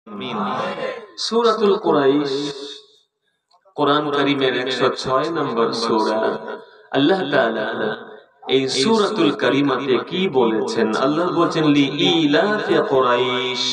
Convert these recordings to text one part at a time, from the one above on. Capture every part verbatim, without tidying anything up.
আমিন। সূরাতুল কুরাইশ কোরআন কারীমের একশো ছয় নম্বর সূরা। আল্লাহ তাআলা এই সূরাতুল কারীমাতে কি বলেছেন? আল্লাহ বলেছেন লিইলাফি কুরাইশ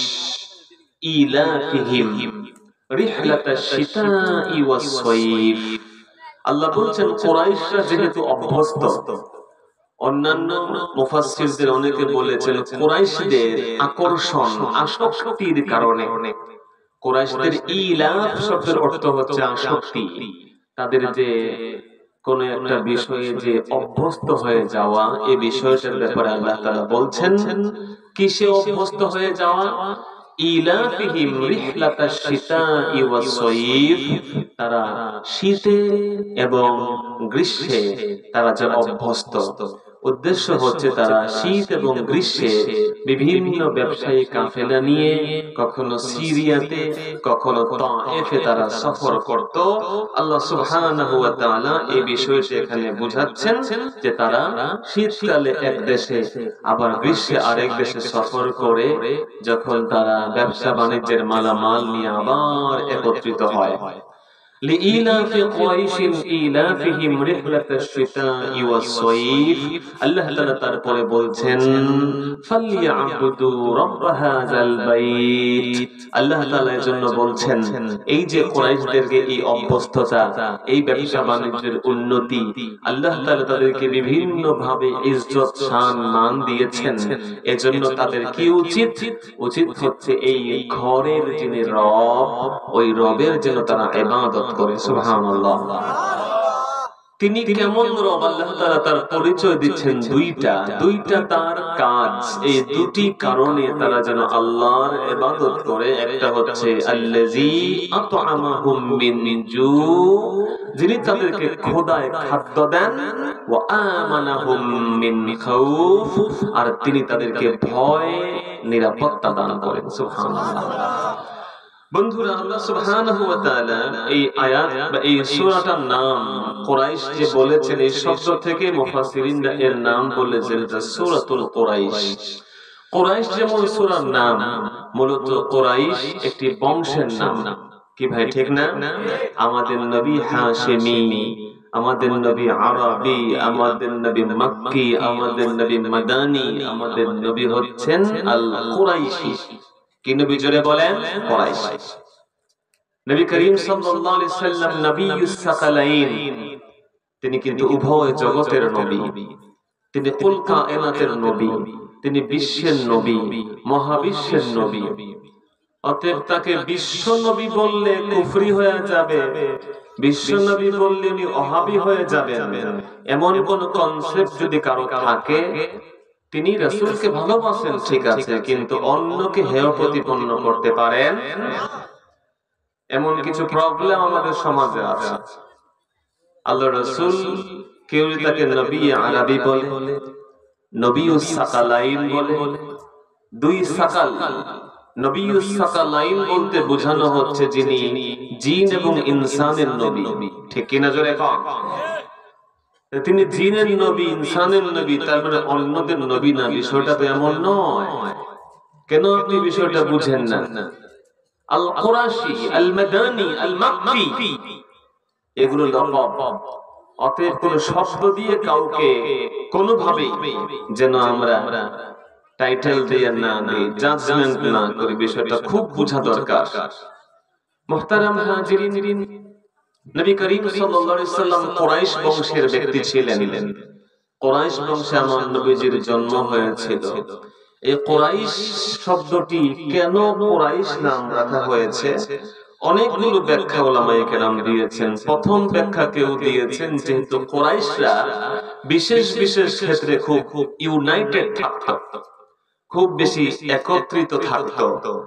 ইলাফিহিম রিহলাতাশ শিতাই ওয়াস সাইফ। আল্লাহ বলেছেন কুরাইশরা যেহেতু অভ্যস্ত, অন্যান্য মুফাসসিরদের অনেকে বলেছেন কুরাইশদের আকর্ষণ আসক্তির কারণে। কুরাইশদের ইলাফ শব্দের অর্থ হচ্ছে আসক্তি, তাদের যে কোন একটা বিষয়ে যে অভ্যস্ত হয়ে যাওয়া, এই বিষয়টার ব্যাপারে আল্লাহ তাআলা বলছেন কিসে অভ্যস্ত হয়ে যাওয়া? ইলাফিহিম রিহলাতাশ শিতাই ওয়াস সাইফ, তারা শীতে এবং গ্রীষ্মে তারা যে অভ্যস্ত। উদ্দেশ্য হচ্ছে তারা শীত এবং গ্রীষ্মে বিভিন্ন ব্যবসায়ী কাফেলা নিয়ে কখনো সিরিয়াতে কখনো তায়েফে তারা সফর করত। আল্লাহ সুবহানাহু ওয়া তাআলা এই বিষয়টি এখানে বোঝাচ্ছেন যে তারা শীতকালে এক দেশে আবার গ্রীষ্মে আরেক দেশে সফর করে যখন তারা ব্যবসা বাণিজ্যের মালামাল নিয়ে আবার একত্রিত হয়। لإيلاف قريش إيلافهم رحلة الشتاء والصيف। আল্লাহ তাআলা তারপরে বলছেন ফালইয়াবুদু রাব্ব হাযাল বাইত। আল্লাহ তাআলা এর জন্য বলছেন এই যে কুরাইশদেরকে এই অভ্যস্ততা, এই ব্যবসা বাণিজ্যের উন্নতি, আল্লাহ তাআলা তাদেরকে বিভিন্ন ভাবে ইজ্জত শান মান দিয়েছেন। এজন্য তাদের কি উচিত? উচিত হচ্ছে এই ঘরের যিনি রব, ওই রবের জন্য তারা ইবাদত করে। সুবহানাল্লাহ। তিনি কেমন রব? আল্লাহ তাআলা তার পরিচয় দিচ্ছেন দুইটা দুইটা তার কাজ। এই দুটি কারণে তারা যেন আল্লাহর ইবাদত করে। একটা হচ্ছে আল্লাযী আত'আমাহুম মিন জু, যিনি তাদেরকে খোদায় খাদ্য দেন, ওয়া আমানাহুম মিন খাউফ, আর তিনি তাদেরকে ভয় নিরাপত্তা দান করেন। সুবহানাল্লাহ। বন্ধুরা, আল্লাহ সুবহানাহু ওয়া তাআলা এই আয়াত বা এই সূরাটার নাম কুরাইশ যে বলেছেন, এই শব্দ থেকে মুফাসসিরিনরা এর নাম বলেছেন এটা সূরাতুল কুরাইশ। কুরাইশ যেমন সূরার নাম, মূলত কুরাইশ একটি বংশের নাম। কি ভাই, ঠিক না? আমাদের নবী হাশিমি, আমাদের নবী আরবি, আমাদের নবী মক্কি, আমাদের নবী মাদানী, আমাদের নবী হচ্ছেন আল কুরাইশি। কি নবী? জোরে বলেন, কুরাইশ। নবী করিম সাল্লাল্লাহু আলাইহি সাল্লাম নবিয়্যুস সাকালাইন, তিনি কিন্তু উভয় জগতের নবী। তিনি কুল কায়নাতের নবী, তিনি বিশ্বের নবী, মহাবিশ্বের নবী। অতএব তাকে বিশ্ব নবী বললে কুফরি হয়ে যাবে, বিশ্ব নবী বললে উনি ওহাবী হয়ে যাবেন, এমন কোন কনসেপ্ট যদি কারো থাকে, তিনি রাসূলকে ভালোবাসেন ঠিক আছে, কিন্তু অন্যকে হেয় প্রতিপন্ন করতে পারেন, এমন কিছু প্রবলেম আমাদের সমাজে আছে। আল্লাহ রাসূল কেউ তাকে নবী আরবি বলে, নবিয়্যুস সাকালাইন বলে, দুই সাকাল। নবিয়্যুস সাকালাইন বলতে বোঝানো হচ্ছে যিনি জিন এবং ইনসানের নবী। ঠিক কি না? জোরে বল। তিনি জিনের নবী, ইনসানের নবী, তার মানে অন্যদের নবী না। বিষয়টা তো এমন নয়। কেন আপনি বিষয়টা বুঝেন না? আল কুরাশি, আল মাদানী, আল মক্কি, এগুলো লকব। অতএব কোন শব্দ দিয়ে কাউকে কোনোভাবে যেন আমরা টাইটেল দিয়ে না দিই, জাজমেন্ট না করি, বিষয়টা খুব বোঝা দরকার। মুহতারাম হাজিরিন, নবী করিম সাল্লাল্লাহু আলাইহি সাল্লাম কুরাইশ বংশের ব্যক্তি ছিলেন। কুরাইশ বংশে আমার নবীজির জন্ম হয়েছিল। এই কুরাইশ শব্দটি কেন কুরাইশ নাম রাখা হয়েছে, অনেকগুলো ব্যাখ্যা উলামায়ে কেরাম দিয়েছেন। প্রথম ব্যাখ্যা কেউ দিয়েছেন যেহেতু কুরাইশরা বিশেষ বিশেষ ক্ষেত্রে খুব ইউনাইটেড থাকতো, খুব বেশি একত্রিত থাকতো,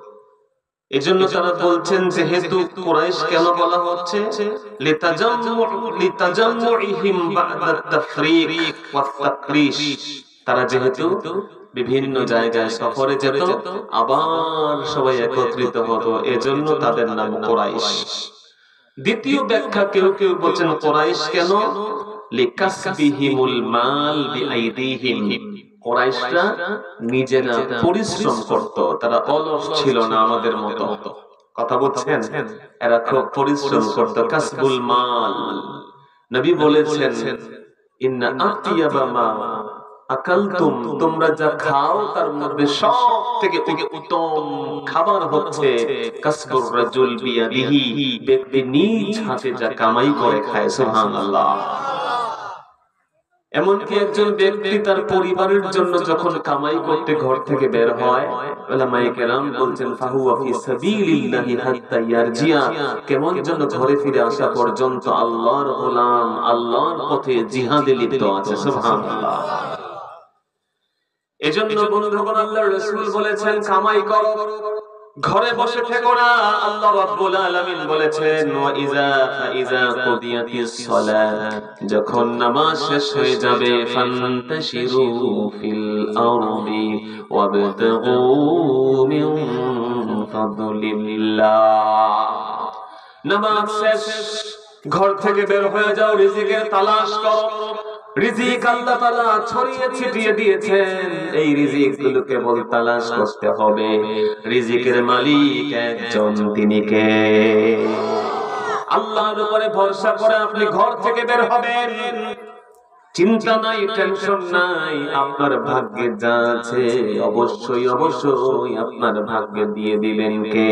এজন্য তারা বলছেন যেহেতু কুরাইশ কেন বলা হচ্ছে, লিতাজাম্মু লিতাজাম্মুইহিম বা'দা তাফরিক ওয়াত তাকরিশ, তারা যেহেতু বিভিন্ন জায়গায় সফরে যেত, আবার সবাই একত্রিত হতো, এজন্য তাদের নাম কুরাইশ। দ্বিতীয় ব্যাখ্যা কেউ কেউ বলেন কুরাইশ কেন, লিকাসবিহিমুল মাল বিআইদিহিম, কুরাইশরা নিজেরা পরিশ্রম করত, তারা অলস ছিল না আমাদের মতো। কথা বলছেন, এরা খুব পরিশ্রম করত, কাসবুল মাল। নবী বলেছেন ইন্না আতিয়াবা মা আকালতুম, তোমরা যা খাও তার মধ্যে সবথেকে উত্তম খাবার হচ্ছে কাসবুর রাজুল বিয়াদিহি, ব্যক্তি নিজ হাতে যা কামাই করে খায়। সুবহানাল্লাহ। এমনকি একজন ব্যক্তি তার পরিবারের জন্য যখন কামাই করতে ঘর থেকে বের হয়, উলামায়ে কেরাম বলছেন ফাহুয়া ফি সাবিলিল্লাহি হাত্তা ইয়ারজিয়া, কেমন যেন ঘরে ফিরে আসা পর্যন্ত আল্লাহর গোলাম, আল্লাহর পথে জিহাদে লিপ্ত আছে। সুবহানাল্লাহ। এজন্য বন্ধুগণ, আল্লাহর রাসূল বলেছেন কামাই করো, ঘরে বসে থেকো না। আল্লাহ রাব্বুল আলামিন বলেছেন ওয়া ইযা ফাইযা কুদিয়াতিস সালাত, যখন নামাজ শেষ হয়ে যাবে, ফান্তাশিরু ফিল আরদি ওয়াবতাগু মিন ফাদলিল্লাহ। নামাজ শেষ, ঘর থেকে বের হয়ে যাও, রিজিকের তালাশ করো। রিজিক আল্লাহ তাআলা ছড়িয়ে ছিটিয়ে দিয়েছেন, এই রিজিক গুলো কেবল তালাশ করতে হবে। রিজিকের মালিক একজন, তিনি কে? আল্লাহর উপরে ভরসা করে আপনি ঘর থেকে বের হবেন, চিন্তা নাই, টেনশন নাই। আপনার ভাগ্যে যা আছে অবশ্যই অবশ্যই আপনার ভাগ্যে দিয়ে দিবেন কে?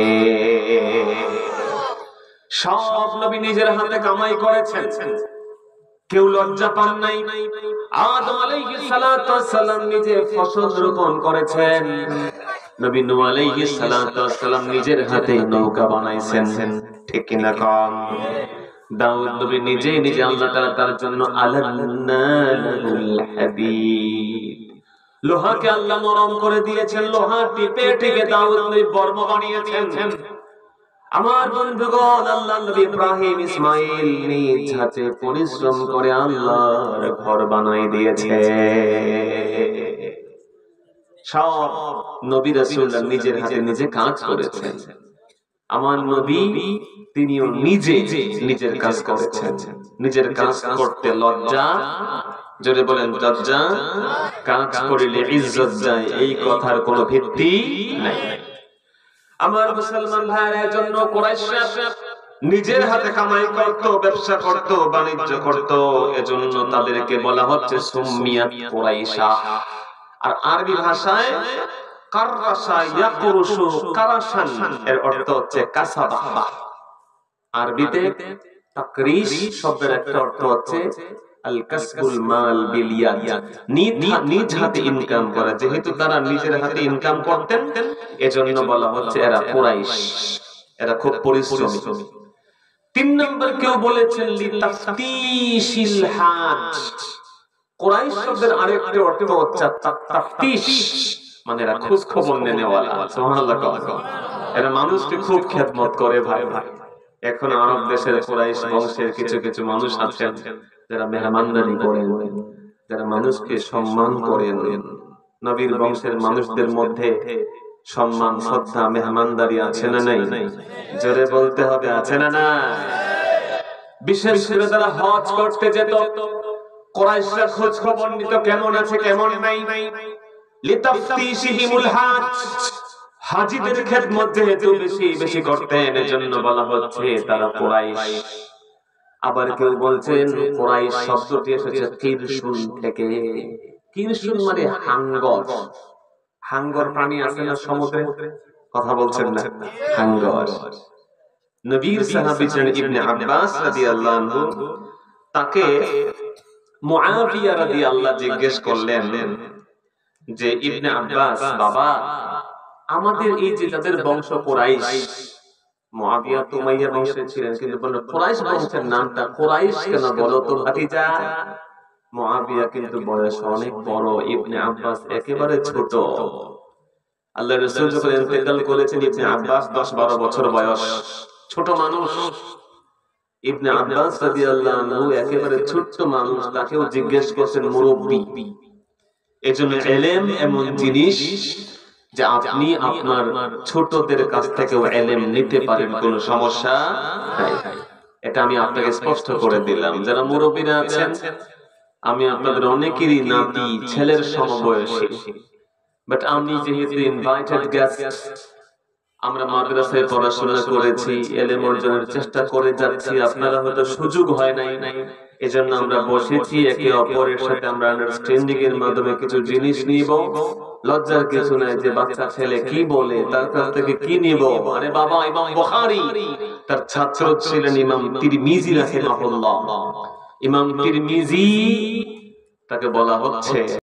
সব নবী নিজের হাতে কামাই করেছেন, কেউ লজ্জা পান নাই। আদম আলাইহিস সালাতু ওয়াস সালাম নিজে ফসল রোপণ করেছেন, নবী নূহ আলাইহিস সালাতু ওয়াস সালাম নিজের হাতে নৌকা বানাইছেন। ঠিক কি না কম? দাউদ নবী নিজে নিজে আল্লাহ তাআলা তার জন্য আলান্না লাহুল হাদীদ, লোহাকে আল্লাহ নরম করে দিয়েছেন, লোহা টিপে টিপে দাউদ নবী বর্ম বানিয়েছেন। আমার বন্ধুগণ, আল্লাহ নবী ইব্রাহিম ইসমাইল নিজ হাতে পরিশ্রম করে আল্লাহর ঘর বানাই দিয়েছে। সব নবী রাসূলরা নিজের হাতে নিজে কাজ করেছেন। আমার নবী তিনিও নিজে নিজের কাজ করেছেন। নিজের কাজ করতে লজ্জা, জোরে বলেন লজ্জা, কাজ করিলে ইজ্জত যায়, এই কথার কোনো ভিত্তি নাই। আমার মুসলমান ভাইয়ের জন্য কুরাইশরা নিজের হাতে কামাই করত, ব্যবসা করত, বাণিজ্য করত, এজন্য তাদেরকে বলা হচ্ছে সুম্মিয়াত কুরাইশা। আর আরবি ভাষায় কাররাশা ইয়াকুরুশু কারাশান এর অর্থ হচ্ছে কাসাবা। আরবিতে তাকরিশ শব্দের একটা অর্থ হচ্ছে আল কাসবুল মাল বিল ইয়াদ, নিজ হাতে ইনকাম করা। যেহেতু তারা নিজের হাতে ইনকাম করতেন, এজন্য বলা হচ্ছে এরা কুরাইশ, এরা খুব পরিশ্রমী। তিন নম্বর কেউ বলেছেন লিতাফতিশিল হাজ। কুরাইশ শব্দের আরেকটি অর্থ হচ্ছে তাফতিশ, মানে এরা খোঁজ খবর নেওয়ালা। সুবহানাল্লাহ। এরা মানুষকে খুব খেদমত করে। ভাই ভাই এখন আরব দেশের কুরাইশ বংশের কিছু কিছু মানুষ আছেন যারা মেহমানদারি করেন, যারা মানুষকে সম্মান করেন। নবীর বংশের মানুষদের মধ্যে সম্মান, শ্রদ্ধা, মেহমানদারি আছে না নাই? জোরে বলতে হবে, আছে না না? বিশেষ করে তারা হজ করতে যেত, কুরাইশরা খোঁজ খবর নিত কেমন আছে কেমন নাই। লিতাফতিশিহিমুল হাজ, হাজীদের খেদমত যেহেতু বেশি বেশি করতেন, এজন্য বলা হচ্ছে তারা কুরাইশ। আবার কেউ বলছেন কুরাইশ শব্দটি এসেছে কিরসুন থেকে। কিরসুন মানে হাঙ্গর। হাঙ্গর প্রাণী আছে না সমুদ্রে? কথা বলছেন না? হাঙ্গর। নবীর সাহাবী ছিলেন ইবনে আব্বাস রাদিয়াল্লাহু আনহু, তাকে মুআবিয়া রাদিয়াল্লাহু জিজ্ঞেস করলেন যে ইবনে আব্বাস, বাবা আমাদের এই যে যাদের বংশ কুরাইশ, মুআবিয়া তো উমাইয়া বংশের ছিলেন, কিন্তু বলল কুরাইশ বংশের নামটা কুরাইশ কেন বলো তো ভাতিজা? মুআবিয়া কিন্তু বয়স অনেক বড়, ইবনে আব্বাস একেবারে ছোট। আল্লাহর রাসূল যখন ইন্তেকাল করেছেন, ইবনে আব্বাস দশ বারো বছর বয়স, ছোট মানুষ। ইবনে আব্বাস রাদিয়াল্লাহু আনহু একেবারে ছোট মানুষ, তাকেও জিজ্ঞেস করছেন মুরব্বি। এজন্য ইলম এমন জিনিস যে আপনি আপনার ছোটদের কাছ থেকেও ইলম নিতে পারেন, কোনো সমস্যা নাই। এটা আমি আপনাকে স্পষ্ট করে দিলাম। যারা মুরব্বিরা আছেন আমি আপনাদের অনেকেরই নাতি, ছেলের সমবয়সী, বাট আমি যেহেতু ইনভাইটেড গেস্ট, আমরা মাদ্রাসায় পড়াশোনা করেছি, ইলম অর্জনের চেষ্টা করে যাচ্ছি, আপনারা হয়তো সুযোগ হয় নাই, এজন্য আমরা বসেছি, একে অপরের সাথে আমরা আন্ডারস্ট্যান্ডিং এর মাধ্যমে কিছু জিনিস নিব। লজ্জার কিছু নাই যে বাচ্চা ছেলে কি বলে, তার কাছ থেকে কি নিব। আরে বাবা, ইমাম বুখারী তার ছাত্র ছিলেন ইমাম তিরমিজি রাহিমাহুল্লাহ। ইমাম তিরমিজি তাকে বলা হচ্ছে